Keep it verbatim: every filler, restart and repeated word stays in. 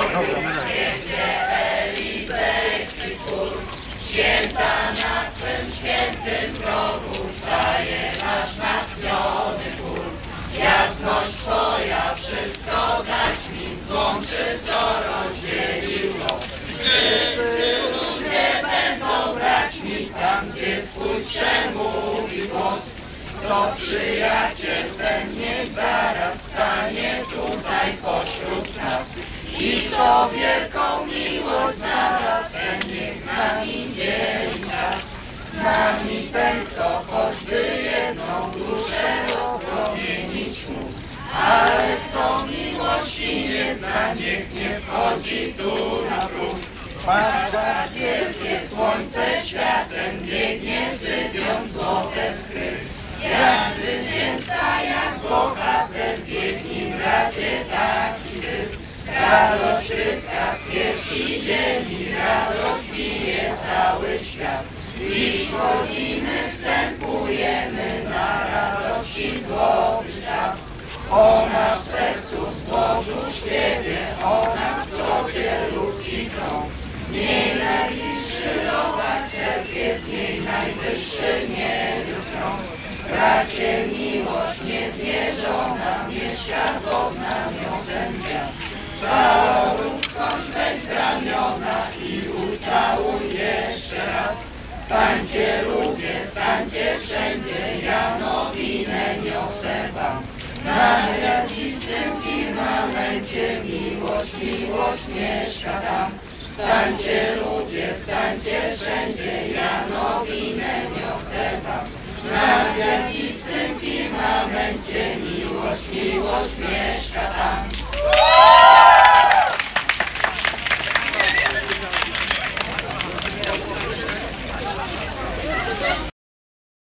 Elizejski twór, święta na Twym świętym progu staje nasz natchniony chór. Jasność Twoja wszystko zaćmi, złączy, co rozdzielił los. Wszyscy ludzie będą braćmi tam, gdzie Twój przemówi głos. To przyjaciel ten niech zaraz stanie tutaj pośród nas i to wielką miłość znalazł, ten niech z nami dzieli czas. Z nami ten, kto choćby jedną duszę rozpromienić mógł, ale kto miłości nie zna, niech nie wchodzi tu na próg. Patrz, jak wielkie słońce światem biegnie, sypiąc złote skry. Jak zwycięzca, jak bohater, biegnij bracie, taki ty. Radość tryska z piersi ziemi, radość bije cały świat. Dziś chodzimy, wstępujemy na radości złoty świat. Ona w sercu z Bogu śpiewie, ona w zgodzie ludzi krąg. Z niej najbliższy robak czerpie, z niej najwyższy niebios krąg. Bracie, miłość niezmierzona mieszka pod namiotem gwiazd. Całą skąd weź w ramiona i ucałuj jeszcze raz. Stańcie ludzie, stańcie wszędzie, ja nowinę niosę wam. Na gwiazdistym firmamencie miłość, miłość mieszka tam. Stańcie ludzie, stańcie wszędzie, ja nowinę niosę wam. Na gwiazdistym firmamencie miłość, miłość mieszka tam.